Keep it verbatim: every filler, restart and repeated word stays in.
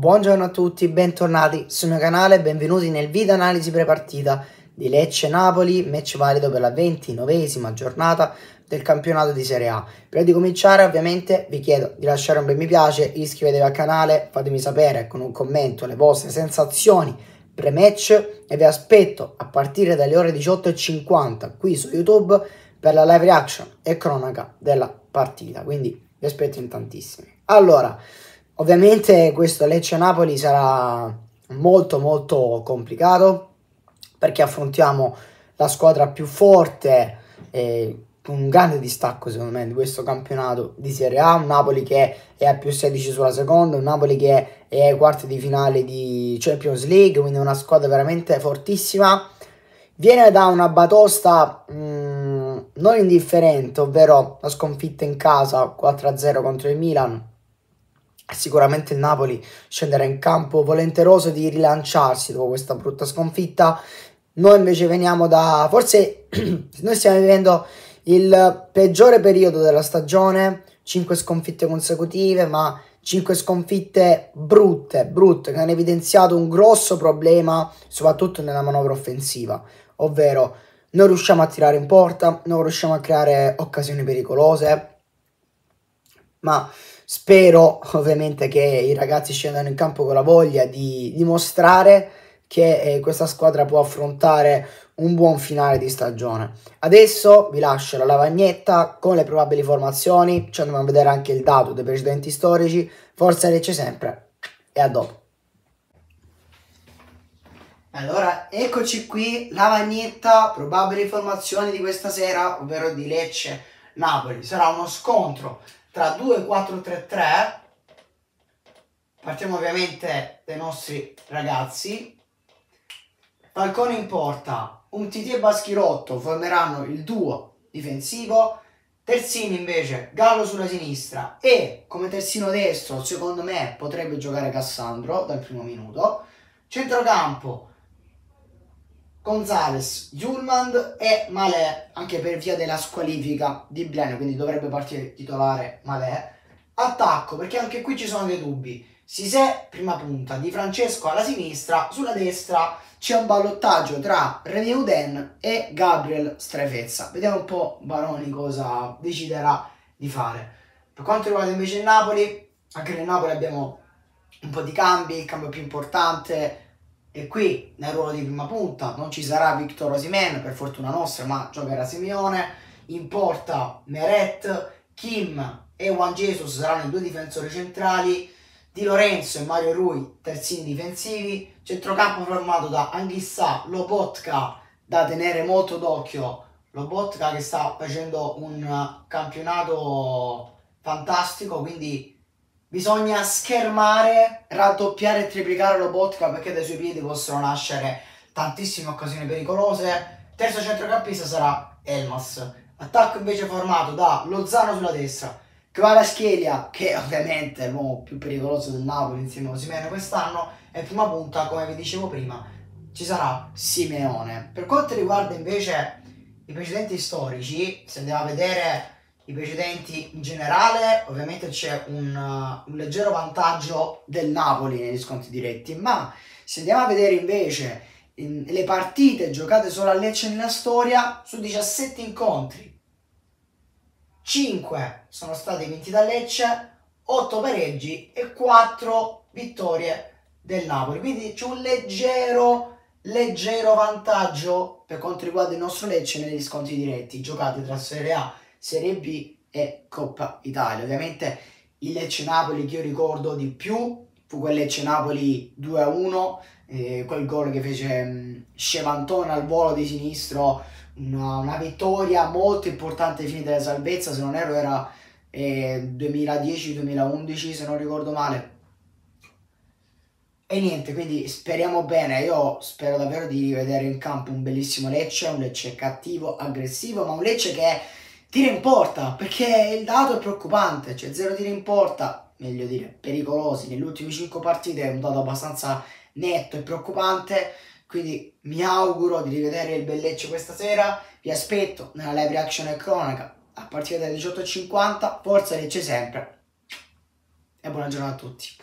Buongiorno a tutti, bentornati sul mio canale, benvenuti nel video analisi prepartita di Lecce-Napoli, match valido per la ventinovesima giornata del campionato di Serie A. Prima di cominciare ovviamente vi chiedo di lasciare un bel mi piace, iscrivetevi al canale, fatemi sapere con un commento le vostre sensazioni pre-match e vi aspetto a partire dalle ore diciotto e cinquanta qui su YouTube per la live reaction e cronaca della partita, quindi vi aspetto in tantissimi. Allora, ovviamente questo Lecce-Napoli sarà molto molto complicato perché affrontiamo la squadra più forte e con un grande distacco secondo me di questo campionato di Serie A, un Napoli che è a più sedici sulla seconda, un Napoli che è ai quarti di finale di Champions League, quindi una squadra veramente fortissima. Viene da una batosta mh, non indifferente, ovvero la sconfitta in casa quattro a zero contro il Milan. Sicuramente il Napoli scenderà in campo volenteroso di rilanciarsi dopo questa brutta sconfitta. Noi invece veniamo da... forse noi stiamo vivendo il peggiore periodo della stagione, cinque sconfitte consecutive, ma cinque sconfitte brutte, brutte, che hanno evidenziato un grosso problema, soprattutto nella manovra offensiva, ovvero non riusciamo a tirare in porta, non riusciamo a creare occasioni pericolose, ma spero ovviamente che i ragazzi scendano in campo con la voglia di dimostrare che eh, questa squadra può affrontare un buon finale di stagione. Adesso vi lascio la lavagnetta con le probabili formazioni, ci andiamo a vedere anche il dato dei precedenti storici. Forza Lecce sempre e a dopo. Allora, eccoci qui, lavagnetta, probabili formazioni di questa sera, ovvero di Lecce-Napoli. Sarà uno scontro tra due quattro tre tre. Partiamo ovviamente dai nostri ragazzi. Falcone in porta, Umtiti e Baschirotto formeranno il duo difensivo. Terzini invece, Gallo sulla sinistra e come terzino destro secondo me potrebbe giocare Cassandro dal primo minuto. Centrocampo Gonzalez, Yulman e Malè, anche per via della squalifica di Bliani, quindi dovrebbe partire titolare Malè. Attacco, perché anche qui ci sono dei dubbi. Sisè, prima punta, Di Francesco alla sinistra, sulla destra c'è un ballottaggio tra René Uden e Gabriel Strefezza. Vediamo un po' Baroni cosa deciderà di fare. Per quanto riguarda invece il Napoli, anche nel Napoli abbiamo un po' di cambi, il cambio più importante e qui nel ruolo di prima punta non ci sarà Victor Osimhen, per fortuna nostra, ma giocherà Simeone. In porta Meret, Kim e Juan Jesus saranno i due difensori centrali. Di Lorenzo e Mario Rui terzini difensivi. Centrocampo formato da Anghissà, Lobotka, da tenere molto d'occhio. Lobotka che sta facendo un campionato fantastico, quindi bisogna schermare, raddoppiare e triplicare Lobotka perché dai suoi piedi possono nascere tantissime occasioni pericolose. Terzo centrocampista sarà Elmas. Attacco invece formato da Lozano sulla destra, Kvaratskhelia, che ovviamente è l'uomo più pericoloso del Napoli insieme a Osimhen quest'anno, e prima punta, come vi dicevo prima, ci sarà Simeone. Per quanto riguarda invece i precedenti storici, se andiamo a vedere i precedenti in generale, ovviamente c'è un, uh, un leggero vantaggio del Napoli negli sconti diretti, ma se andiamo a vedere invece in, le partite giocate solo a Lecce nella storia, su diciassette incontri cinque sono stati vinti da Lecce, otto pareggi e quattro vittorie del Napoli, quindi c'è un leggero leggero vantaggio per quanto riguarda il nostro Lecce negli sconti diretti giocati tra Serie A, Serie B e Coppa Italia. Ovviamente il Lecce-Napoli che io ricordo di più fu quel Lecce-Napoli due a uno, eh, quel gol che fece um, Scevantone al volo di sinistro, una, una vittoria molto importante ai fini della salvezza, se non erro era eh, duemiladieci duemilaundici se non ricordo male. E niente, quindi speriamo bene, io spero davvero di rivedere in campo un bellissimo Lecce, un Lecce cattivo, aggressivo, ma un Lecce che tira in porta, perché il dato è preoccupante, cioè zero tiri in porta, meglio dire pericolosi, nelle ultime cinque partite è un dato abbastanza netto e preoccupante, quindi mi auguro di rivedere il bel Lecce questa sera, vi aspetto nella live reaction e cronaca a partire dalle diciotto e cinquanta, forza Lecce sempre e buona giornata a tutti.